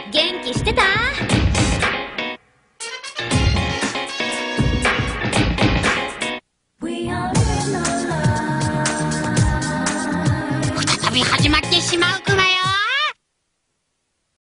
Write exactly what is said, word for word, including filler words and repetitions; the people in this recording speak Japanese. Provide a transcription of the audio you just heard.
元気してた？再び始まってしまうか。